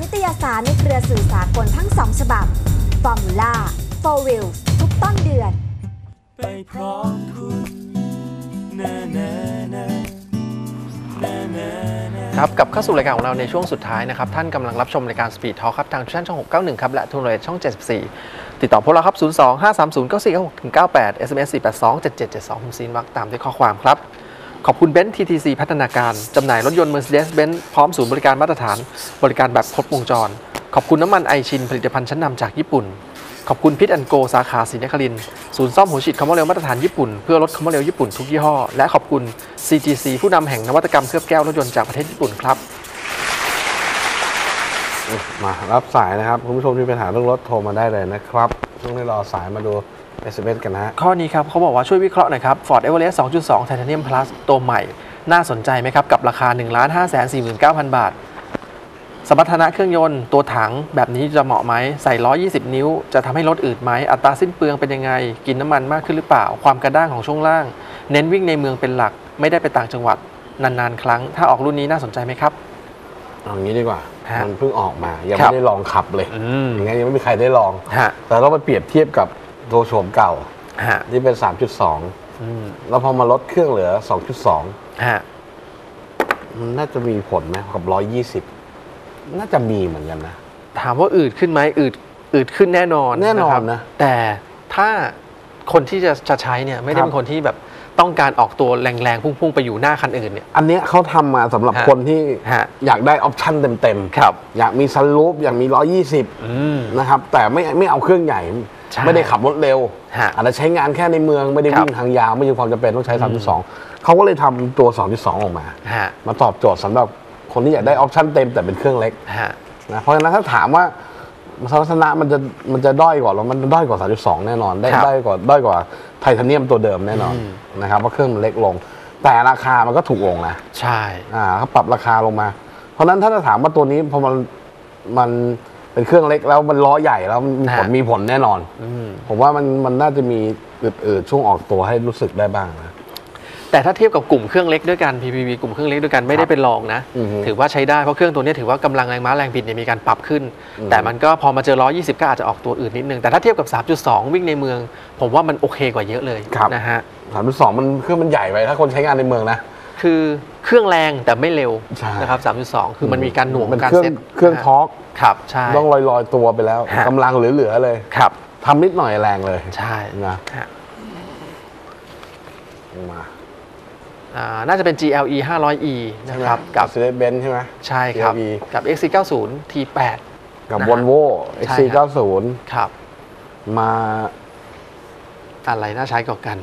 ตยสารในเครือสื่อสากลทั้ง2ฉบับ Formula 4 Wheels ทุกต้นเดือนไปพร้อมคุณครับกลับเข้าสู่รายการของเราในช่วงสุดท้ายนะครับท่านกำลังรับชมรายการ Speed Talk ครับทางช่อง691ครับและทูนเรทช่อง74ติดต่อพวกเราครับ02-530-9496-98 SMS 482-7772คุณซีนวักตามด้วยข้อความครับขอบคุณเบนซ์ TTC พัฒนาการจำหน่ายรถยนต์ Mercedes-Benz พร้อมศูนย์บริการมาตรฐานบริการแบบครบวงจรขอบคุณน้ำมันไอชินผลิตภัณฑ์ชั้นนำจากญี่ปุ่นขอบคุณพิท&โกสาขาศรีนครินทร์ศูนย์ซ่อมหัวฉีดคอมมอนเรลมาตรฐานญี่ปุ่นเพื่อลดคอมมอนเรลญี่ปุ่นทุกยี่ห้อและขอบคุณ CGC ผู้นำแห่งนวัตกรรมเคลือบแก้วรถยนต์จากประเทศญี่ปุ่นครับมารับสายนะครับคุณผู้ชมที่มีปัญหาเรื่องรถโทรมาได้เลยนะครับต้องให้รอสายมาดู SMS กันนะข้อนี้ครับเขาบอกว่าช่วยวิเคราะห์หน่อยครับ Ford Everest 2.2 Titanium Plus ตัวใหม่น่าสนใจไหมครับกับราคา 1,549,000 บาทสมรรถนะเครื่องยนต์ตัวถังแบบนี้จะเหมาะไหมใส่120นิ้วจะทำให้รถอืดไหมอัตราสิ้นเปลืองเป็นยังไงกินน้ำมันมากขึ้นหรือเปล่าความกระด้างของช่วงล่างเน้นวิ่งในเมืองเป็นหลักไม่ได้ไปต่างจังหวัดนานๆครั้งถ้าออกรุ่นนี้น่าสนใจไหมครับเอางี้ดีกว่ามันเพิ่งออกมายังไม่ได้ลองขับเลยอย่างงั้นยังไม่มีใครได้ลองแต่เราไปเปรียบเทียบกับตัวโฉมเก่าที่เป็น 3.2 แล้วพอมาลดเครื่องเหลือ 2.2 มันน่าจะมีผลไหมกับ120น่าจะมีเหมือนกันนะถามว่าอืดขึ้นไหมอืดขึ้นแน่นอนนะแต่ถ้าคนที่จะใช้เนี่ยไม่ได้เป็นคนที่แบบต้องการออกตัวแรงๆพุ่งๆไปอยู่หน้าคันอื่นเนี่ยอันนี้เขาทำมาสำหรับคนที่อยากได้ออปชั่นเต็มๆอยากมีซันรูฟอยากมี120นะครับแต่ไม่เอาเครื่องใหญ่ไม่ได้ขับรถเร็วอาจจะใช้งานแค่ในเมืองไม่ได้วิ่งทางยาวไม่มีความจำเป็นต้องใช้ 3.2 เขาก็เลยทำตัว 2.2 ออกมาตอบโจทย์สำหรับคนที่อยากได้ออปชั่นเต็มแต่เป็นเครื่องเล็กนะเพราะฉะนั้นถ้าถามว่าสมรรถนะมันจะด้อยกว่ามันด้อยกว่า 3.2 แน่นอนด้อยกว่าไทเทเนียมตัวเดิมแน่นอนนะครับเพราะเครื่องมันเล็กลงแต่ราคามันก็ถูกลงนะใช่เขาปรับราคาลงมาเพราะฉะนั้นถ้าจะถามว่าตัวนี้พอมันเป็นเครื่องเล็กแล้วมันล้อใหญ่แล้วมีผลแน่นอนผมว่ามันน่าจะมีอืดช่วงออกตัวให้รู้สึกได้บ้างนะแต่ถ้าเทียบกับกลุ่มเครื่องเล็กด้วยกัน PPV กลุ่มเครื่องเล็กด้วยกันไม่ได้เป็นรองนะถือว่าใช้ได้เพราะเครื่องตัวนี้ถือว่ากำลังแรงม้าแรงบิดเนี่ยมีการปรับขึ้นแต่มันก็พอมาเจอ120ก็อาจจะออกตัวอื่นนิดนึงแต่ถ้าเทียบกับ 3.2 วิ่งในเมืองผมว่ามันโอเคกว่าเยอะเลยนะฮะ 3.2 มันเครื่องมันใหญ่ไปถ้าคนใช้งานในเมืองนะคือเครื่องแรงแต่ไม่เร็วนะครับ 3.2 คือมันมีการหน่วงการเซ็ตเครื่องทอร์กครับใช่ต้องลอยตัวไปแล้วกำลังเหลือเลยครับทำนิดหน่อยแรงเลยใช่นะมาน่าจะเป็น GLE 500E นะครับกับ Mercedes-Benz ใช่ไหมใช่ครับกับ XC90 T8 กับ Volvo XC90 ครับมาอะไรน่าใช้กว่ากัน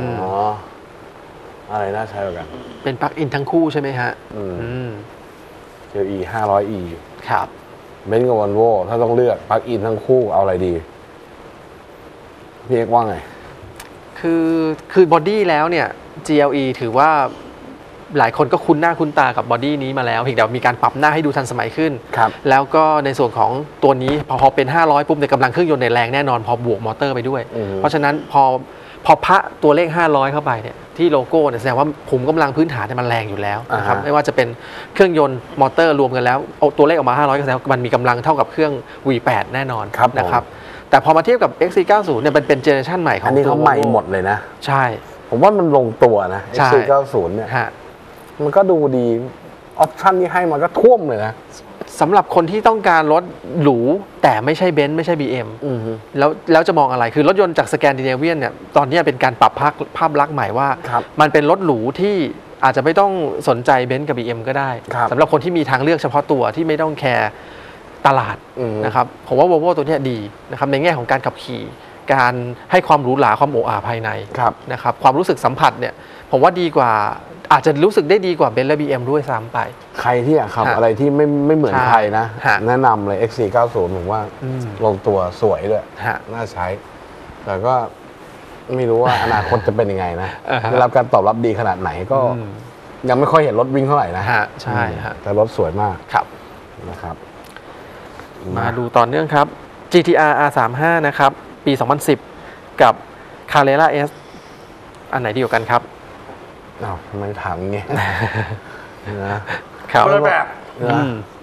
อะไรน่าใช้กว่ากันเป็นปลั๊กอินทั้งคู่ใช่ไหมฮะ GLE 500E ครับ Benz กับ Volvo ถ้าต้องเลือกปลั๊กอินทั้งคู่เอาอะไรดีพี่เอกว่าไงคือบอดี้แล้วเนี่ย GLE ถือว่าหลายคนก็คุ้นหน้าคุ้นตากับบอดี้นี้มาแล้วเพียงแต่มีการปรับหน้าให้ดูทันสมัยขึ้นแล้วก็ในส่วนของตัวนี้พอเป็น500ปุ๊บในกำลังเครื่องยนต์ในแรงแน่นอนพอบวกมอเตอร์ไปด้วยเพราะฉะนั้นพอพะตัวเลข500เข้าไปเนี่ยที่โลโก้เนี่ยแสดงว่าขุมกำลังพื้นฐานมันแรงอยู่แล้วนะครับไม่ว่าจะเป็นเครื่องยนต์มอเตอร์รวมกันแล้วเอาตัวเลขออกมา500ก็แสดงว่ามันมีกำลังเท่ากับเครื่อง V8 แน่นอนนะครับแต่พอมาเทียบกับ XC90 เนี่ยเป็นเจเนอเรชันใหม่ของตัวอันนี้เขาใหม่หมดเลยนะใช่ผมว่ามันลงตัวนะ XC90 เนี่ยมันก็ดูดีออปชั่นที่ให้มันก็ท่วมเลยนะสำหรับคนที่ต้องการรถหรูแต่ไม่ใช่เบนซ์ไม่ใช่ BM แล้วจะมองอะไรคือรถยนต์จากสแกนดิเนเวียนเนี่ยตอนนี้เป็นการปรับภาพลักษณ์ใหม่ว่ามันเป็นรถหรูที่อาจจะไม่ต้องสนใจเบนซ์กับ BM ก็ได้สำหรับคนที่มีทางเลือกเฉพาะตัวที่ไม่ต้องแคร์ตลาดนะครับผมว่า Volvo ตัวนี้ดีนะครับในแง่ของการขับขี่การให้ความหรูหราความโอ้อาภายในนะครับความรู้สึกสัมผัสเนี่ยผมว่าดีกว่าอาจจะรู้สึกได้ดีกว่าเบนซ์และ BM ด้วยซ้ำไปใครที่อยากขับอะไรที่ไม่เหมือนใครนะแนะนำเลย XC90 ผมว่าลงตัวสวยด้วยน่าใช้แต่ก็ไม่รู้ว่าอนาคตจะเป็นยังไงนะได้รับการตอบรับดีขนาดไหนก็ยังไม่ค่อยเห็นรถวิ่งเท่าไหร่นะใช่แต่รถสวยมากนะครับมาดูต่อเนื่องครับ GTR R35 นะครับปี 2010 กับ Carrera S อันไหนดีกว่ากันครับทำไมถามงี้นะครับคนละแบบ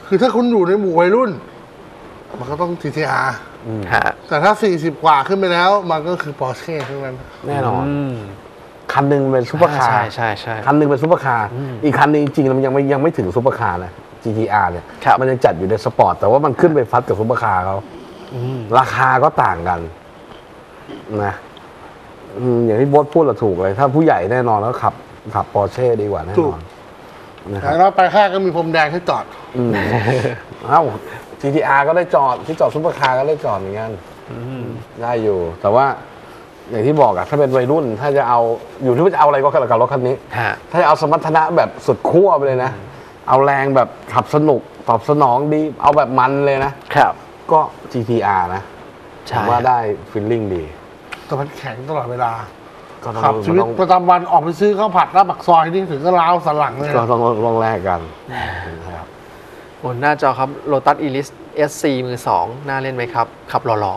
คือถ้าคุณอยู่ในหมู่วัยรุ่น มันก็ต้อง GTR แต่ถ้า40กว่าขึ้นไปแล้วมันก็คือ Porsche ทั้งนั้นแน่นอนคันหนึ่งเป็นซุปเปอร์คาร์ใช่คันหนึ่งเป็นซุปเปอร์คาร์อีกคันนึงจริงๆมันยังไม่ถึงซุปเปอร์คาร์นะ GTR เนี่ยมันยังจัดอยู่ในสปอร์ตแต่ว่ามันขึ้นไปฟัดกับซุปเปอร์คาร์เขาราคาก็ต่างกันนะอย่างที่โบ๊ทพูดเราถูกเลยถ้าผู้ใหญ่แน่นอนแล้วขับปอร์เช่ดีกว่าแน่นอนนะครับแล้วไปค่ายก็มีพรมแดงให้จอดเอ้า GTR ก็ได้จอดที่จอดซุปเปอร์คาร์ก็ได้จอดเหมือนกันได้อยู่แต่ว่าอย่างที่บอกอะถ้าเป็นวัยรุ่นถ้าจะเอาอยู่ที่ว่าจะเอาอะไรก็กับรถคันนี้ถ้าจะเอาสมรรถนะแบบสุดขั้วไปเลยนะเอาแรงแบบขับสนุกตอบสนองดีเอาแบบมันเลยนะครับก็ GTR นะผมว่าได้ฟีลลิ่งดีแต่มันแข็งตลอดเวลาขับชีวิตประจำวันออกไปซื้อข้าวผัดแล้วปักซอยนี่ถึงก็ล้าวสันหลังเลยก็ต้องแลกกันนะครับบนหน้าจอครับ Lotus Elise SC มือ 2น่าเล่นไหมครับขับหล่อ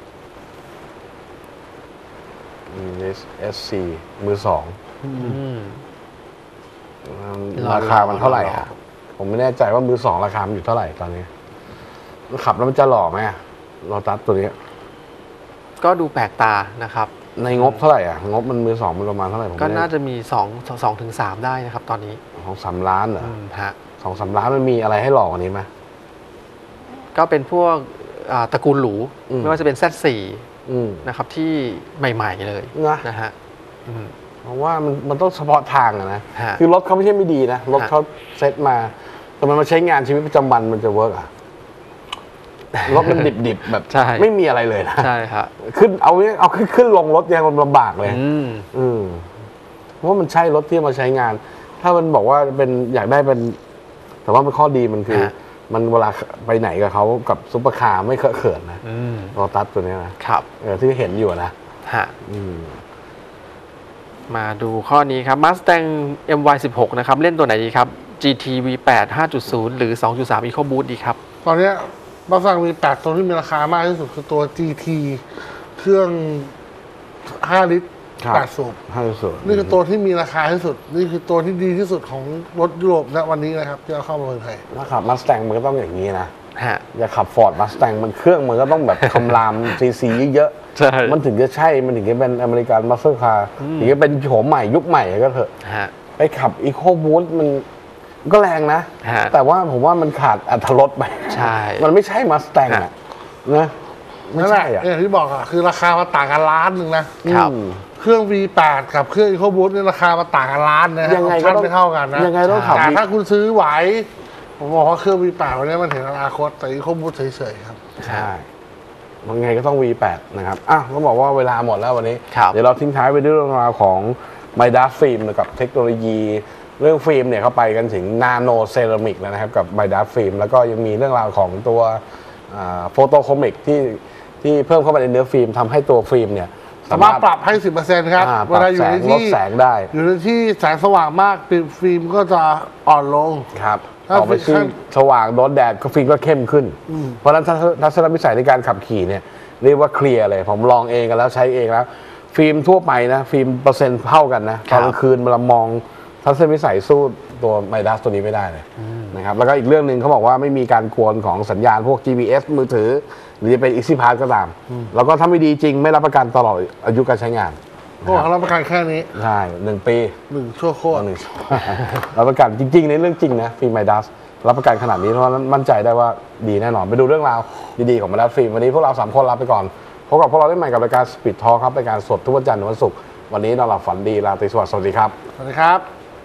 SC มือ 2ราคามันเท่าไหร่ครับผมไม่แน่ใจว่ามือ 2ราคามันอยู่เท่าไหร่ตอนนี้ขับแล้วมันจะหล่อไหมLotusตัวนี้ก็ดูแปลกตานะครับในงบเท่าไหร่อ่ะงบมันมือ 2มันประมาณเท่าไหร่ผมก็น่าจะมี2 ถึง 3ได้นะครับตอนนี้ 2-3 ล้านเหรอฮะ 2-3 ล้านมันมีอะไรให้หล่อกว่านี้ไหมก็เป็นพวกตระกูลหรูไม่ว่าจะเป็น Z4 นะครับที่ใหม่ๆเลยนะฮะเพราะว่ามันต้องเฉพาะทางนะคือรถเขาไม่ใช่ไม่ดีนะรถเขาเซ็ตมาแต่มันมาใช้งานชีวิตประจำวันมันจะเวิร์กอ่ะรถมันดิบๆแบบไม่มีอะไรเลยนะใช่ครับขึ้นเอาขึ้นลงรถยังลำบากเลยเพราะว่ามันใช่รถที่มาใช้งานถ้ามันบอกว่าเป็นอยากได้เป็นแต่ว่ามันข้อดีมันคือมันเวลาไปไหนกับเขากับซุปเปอร์คาร์ไม่เคอะเขินนะรถตัดตัวนี้นะครับที่เห็นอยู่นะฮะมาดูข้อนี้ครับ Mustang MY16 นะครับเล่นตัวไหนดีครับ GT V8 5.0 หรือ 2.3 EcoBoost ดีครับตอนนี้มาสั่งมี8ตัวที่มีราคามากที่สุดคือตัว GT เครื่อง5 ลิตร8 สูบนี่คือตัวที่มีราคาที่สุดนี่คือตัวที่ดีที่สุดของรถยุโรปณวันนี้นะครับที่เอาเข้ามาเมืองไทยถ้าขับ Mustang มันก็ต้องอย่างนี้นะอย่าขับ Ford Mustang มันเครื่องมันก็ต้องแบบคำราม CC เยอะๆมันถึงจะใช่มันถึงจะเป็นอเมริกันมัสเตอร์คาร์ถึงจะเป็นโฉมใหม่ยุคใหม่ก็เถอะไปขับ EcoBoost มันก็แรงนะแต่ว่าผมว่ามันขาดอรรถรสไปใช่มันไม่ใช่มาสแตงนะไม่ใช่อ่ะอย่างที่บอกอ่ะคือราคามันต่างกันล้านหนึ่งนะครับเครื่อง V8 กับเครื่อง EcoBoost เนี่ยราคามันต่างกันล้านนะยังไงก็ไม่เท่ากันนะยังไงต้องขับแต่ถ้าคุณซื้อไหวผมบอกว่าเครื่อง V8 วันนี้มันเห็นอนาคตแต่ EcoBoost เฉยๆครับใช่ยังไงก็ต้อง V8 นะครับก็บอกว่าเวลาหมดแล้ววันนี้เดี๋ยวเราทิ้งท้ายไปด้วยเรื่องราวของ Midas Film กับเทคโนโลยีเรื่องฟิล์มเนี่ยเขาไปกันถึงนาโนเซรามิกแล้วนะครับกับไบดัสฟิล์มแล้วก็ยังมีเรื่องราวของตัวโฟโตโคมิกที่เพิ่มเข้าไปในเนื้อฟิล์มทำให้ตัวฟิล์มเนี่ยสามารถปรับให้ 10% ครับเวลาอยู่ในที่แสงได้อยู่ในที่แสงสว่างมากฟิล์มก็จะอ่อนลงครับออกไปที่สว่างโดนแดดฟิล์มก็เข้มขึ้นเพราะฉะนั้นทัศนวิสัยในการขับขี่เนี่ยเรียกว่าเคลียร์เลยผมลองเองกันแล้วใช้เองแล้วฟิล์มทั่วไปนะฟิล์มเปอร์เซ็นต์เท่ากันนะตอนกลางคืนเรามองทัศนวิสัยสู้ตัวไมดัสตัวนี้ไม่ได้เลยนะครับแล้วก็อีกเรื่องหนึ่งเขาบอกว่าไม่มีการกวนของสัญญาณพวก GPS มือถือหรือจะเป็น EasyPass ก็ตามแล้วก็ถ้าไม่ดีจริงไม่รับประกันตลอดอายุการใช้งานก็รับประกันแค่นี้ใช่1 ปี 1 ชั่วโคตรรับประกันจริงๆในเรื่องจริงนะฟิล์มไมดัสรับประกันขนาดนี้เพราะมั่นใจได้ว่าดีแน่นอนไปดูเรื่องราวดีๆของไมดัสฟิล์มวันนี้พวกเรา3 คนลาไปก่อนพบกับพวกเราได้ใหม่กับรายการ Speed Talk ครับรายการสดทุกวันจันทร์ถึงวันศุกร์วันนี้เราหลับฝันดีราตรีสวัสดิ์สวัสดีครับสวัสดีครับ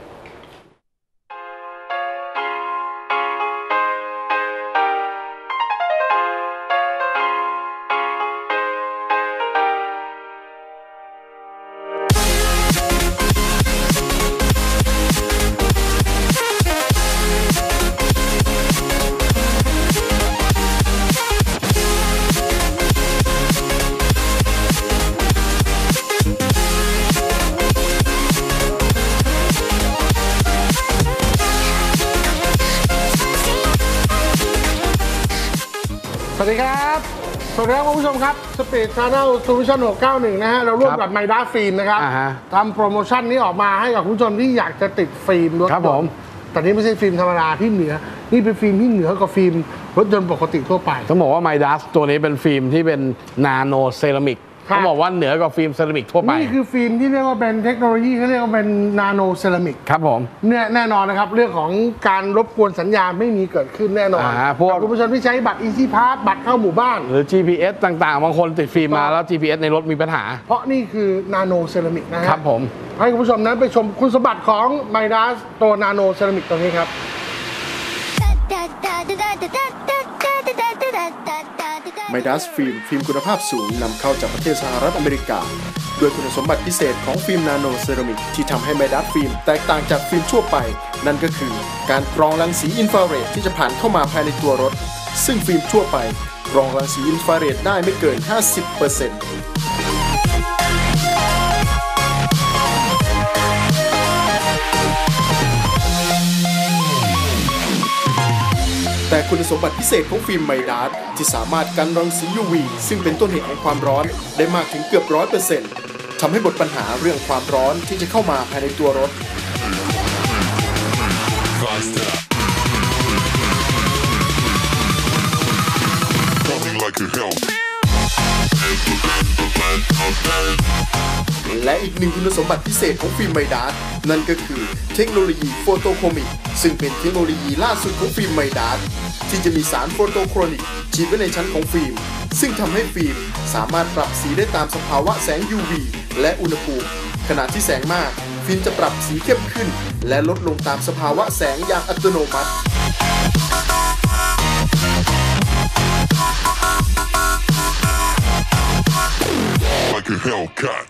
สวัสดีครับสวัสดีครับคุณผู้ชมครับ Speed Channel Solution 691 นะฮะเราร่วมกับไมด้าฟิล์มนะครับทำโปรโมชั่นนี้ออกมาให้กับคุณผู้ชมที่อยากจะติดฟิล์มรถครับผมแต่นี้ไม่ใช่ฟิล์มธรรมดาที่เหนือนี่เป็นฟิล์มที่เหนือกว่าฟิล์มรถยนต์ปกติทั่วไปต้องบอกว่า Midas ตัวนี้เป็นฟิล์มที่เป็นนาโนเซรามิกเขาบอกว่าเหนือกว่าฟิล์มเซรามิกทั่วไปนี่คือฟิล์มที่เรียกว่าเป็นเทคโนโลยีเขาเรียกว่าเป็นนาโนเซรามิกครับผมเนี่ยแน่นอนนะครับเรื่องของการรบกวนสัญญาณไม่มีเกิดขึ้นแน่นอนพวกคุณผู้ชมที่ใช้บัตร Easy Pass บัตรเข้าหมู่บ้านหรือ GPS ต่างๆบางคนติดฟิล์มมาแล้ว GPS ในรถมีปัญหาเพราะนี่คือนาโนเซรามิกนะครับผมให้คุณผู้ชมนั้นไปชมคุณสมบัติของ Midas ตัวนาโนเซรามิกตรงนี้ครับ Midas ฟิล์มคุณภาพสูงนำเข้าจากประเทศสหรัฐอเมริกาด้วยคุณสมบัติพิเศษของฟิล์มนาโนเซรามิกที่ทำให้ Midas ฟิล์มแตกต่างจากฟิล์มทั่วไปนั่นก็คือการกรองรังสีอินฟราเรดที่จะผ่านเข้ามาภายในตัวรถซึ่งฟิล์มทั่วไปกรองรังสีอินฟราเรดได้ไม่เกิน 50% แต่คุณสมบัติพิเศษของฟิล์ม Midas ที่สามารถกันรังสี UV ซึ่งเป็นต้นเหตุของความร้อนได้มากถึงเกือบ 100% ทำให้หมดปัญหาเรื่องความร้อนที่จะเข้ามาภายในตัวรถและอีกหนึ่งคุณสมบัติพิเศษของฟิล์ม Midas นั่นก็คือเทคโนโลยีโฟโตโครมิกซึ่งเป็นเทคโนโลยีล่าสุดของฟิล์ม Midas ที่จะมีสารโฟโตโครนิกฉีดไว้ในชั้นของฟิล์มซึ่งทำให้ฟิล์มสามารถปรับสีได้ตามสภาวะแสง UV และอุณหภูมิขณะที่แสงมากฟิล์มจะปรับสีเข้มขึ้นและลดลงตามสภาวะแสงอย่างอัตโนมัติLike a Hellcat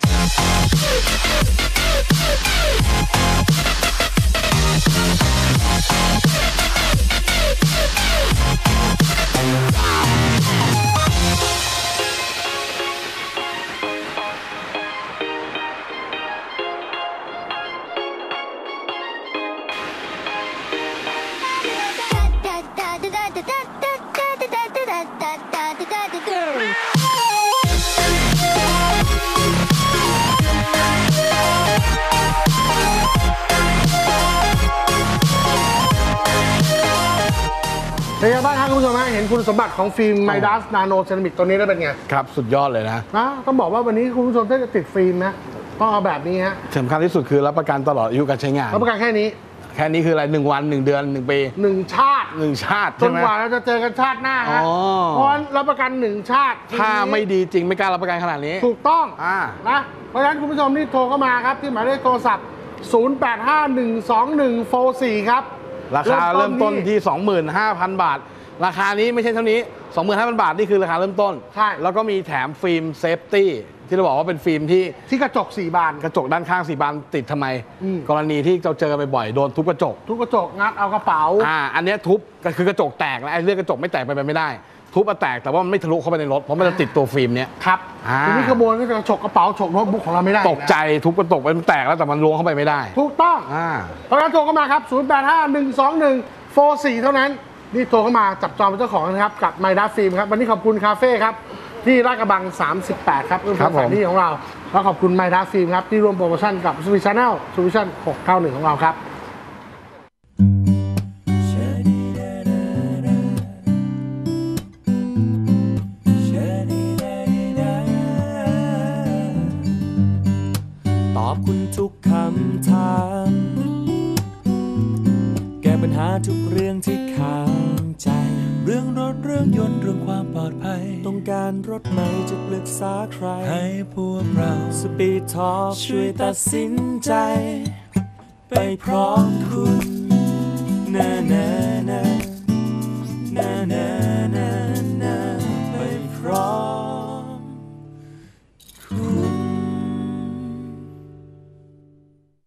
เป็นไงบ้างครับคุณผู้ชมฮะเห็นคุณสมบัติของฟิล์ม Midas Nano Ceramic ตัวนี้ได้เป็นไงครับสุดยอดเลยนะต้องบอกว่าวันนี้คุณผู้ชมถ้าจะติดฟิล์มนะต้องเอาแบบนี้ฮะสำคัญที่สุดคือรับประกันตลอดอายุการใช้งานรับประกันแค่นี้คืออะไร1 วัน1 เดือน1 ปี 1 ชาติ 1 ชาติจนกว่าเราจะเจอกันชาติหน้าฮะเพราะรับประกัน1 ชาติถ้าไม่ดีจริงไม่กล้ารับประกันขนาดนี้ถูกต้องนะเพราะฉะนั้นคุณผู้ชมที่โทรเข้ามาครับที่หมายเลขโทรศัพท์08512144ครับราคาเริ่มต้นที่ 25,000 บาทราคานี้ไม่ใช่เท่านี้ 25,000 บาทนี่คือราคาเริ่มต้นใช่แล้วก็มีแถมฟิล์มเซฟตี้ที่เราบอกว่าเป็นฟิล์มที่กระจก4 บานกระจกด้านข้าง4 บานติดทำไมกรณีที่เราเจอกันบ่อยๆโดนทุบกระจกงัดเอากระเป๋าอันนี้ทุบก็คือกระจกแตกแล้วไอ้เรื่องกระจกไม่แตกไปไม่ได้ทุบแตกแต่ว่ามันไม่ทะลุเข้าไปในรถเพราะมันจะติดตัวฟิล์มเนี้ยครับทีนี้ขโมยก็จะฉกกระเป๋าฉกโน้ตบุ๊กของเราไม่ได้ตกใจทุบกระจกมันแตกแล้วแต่มันล้วงเข้าไปไม่ได้ถูกต้องเพราะฉะนั้นโทรเข้ามาครับ08512144เท่านั้นนี่โทรเข้ามาจับจองเป็นเจ้าของนะครับกับ Midas ฟิล์มครับวันนี้ขอบคุณคาเฟ่ครับที่ลาดกระบัง38ครับเป็นสถานที่ของเราแล้วขอบคุณ Midas ฟิล์มครับที่ร่วมโปรโมชั่นกับ Swiss Channel Solution 691ของเราครับตอบคุณทุกคำถามแก้ปัญหาทุกเรื่องที่ค้างใจเรื่องรถเรื่องยนต์เรื่องความปลอดภัยต้องการรถไหนจะปรึกษาใครให้พวกเรา Speed Talk ช่วยตัดสินใจไปพร้อมคุณแน่